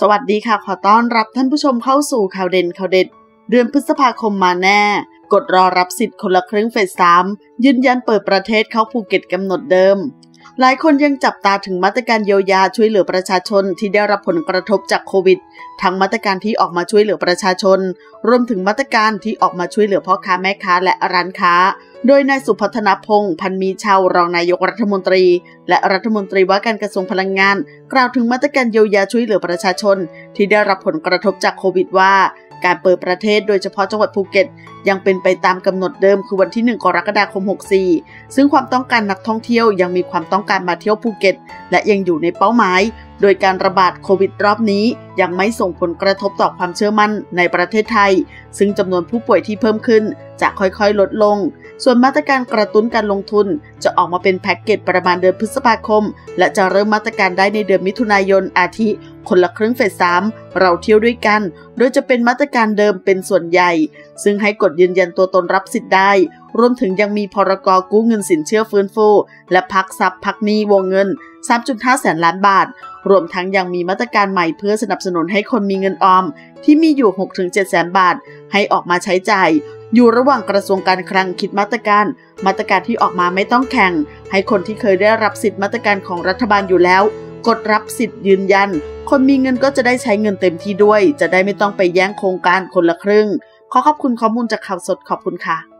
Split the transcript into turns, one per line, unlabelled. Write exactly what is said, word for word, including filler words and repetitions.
สวัสดีค่ะขอต้อนรับท่านผู้ชมเข้าสู่ข่าวเด่นข่าวเด็ดเดือนพฤษภาคมมาแน่กดรอรับสิทธิ์คนละครึ่งเฟสสามยืนยันเปิดประเทศเข้าภูเก็ตกำหนดเดิมหลายคนยังจับตาถึงมาตรการเยียวยาช่วยเหลือประชาชนที่ได้รับผลกระทบจากโควิดทั้งมาตรการที่ออกมาช่วยเหลือประชาชนรวมถึงมาตรการที่ออกมาช่วยเหลือพ่อค้าแม่ค้าและร้านค้าโดยนายสุพัฒนพงษ์พันมีชาวรองนายกรัฐมนตรีและรัฐมนตรีว่าการกระทรวงพลังงานกล่าวถึงมาตรการเยียวยาช่วยเหลือประชาชนที่ได้รับผลกระทบจากโควิดว่าการเปิดประเทศโดยเฉพาะจังหวัดภูเก็ตยังเป็นไปตามกำหนดเดิมคือวันที่หนึ่งกรกฎาคมหกสิบสี่ซึ่งความต้องการนักท่องเที่ยวยังมีความต้องการมาเที่ยวภูเก็ตและยังอยู่ในเป้าหมายโดยการระบาดโควิดรอบนี้ยังไม่ส่งผลกระทบต่อความเชื่อมั่นในประเทศไทยซึ่งจำนวนผู้ป่วยที่เพิ่มขึ้นจะค่อยๆลดลงส่วนมาตรการกระตุ้นการลงทุนจะออกมาเป็นแพ็กเกจประมาณเดือนพฤษภาคมและจะเริ่มมาตรการได้ในเดือนมิถุนายนอาทิคนละครึ่งเฟสสามเราเที่ยวด้วยกันโดยจะเป็นมาตรการเดิมเป็นส่วนใหญ่ซึ่งให้กดยืนยันตัวตนรับสิทธิ์ได้รวมถึงยังมีพรกกู้เงินสินเชื่อฟื้นฟูและพักทรัพย์พักหนี้วงเงิน สามจุดห้า แสนล้านบาทรวมทั้งยังมีมาตรการใหม่เพื่อสนับสนุนให้คนมีเงินออมที่มีอยู่ หกถึงเจ็ด แสนบาทให้ออกมาใช้จ่ายอยู่ระหว่างกระทรวงการคลังคิดมาตรการมาตรการที่ออกมาไม่ต้องแข่งให้คนที่เคยได้รับสิทธิ์มาตรการของรัฐบาลอยู่แล้วกดรับสิทธิ์ยืนยันคนมีเงินก็จะได้ใช้เงินเต็มที่ด้วยจะได้ไม่ต้องไปแย่งโครงการคนละครึ่งขอขอบคุณข้อมูลจากข่าวสดขอบคุณค่ะ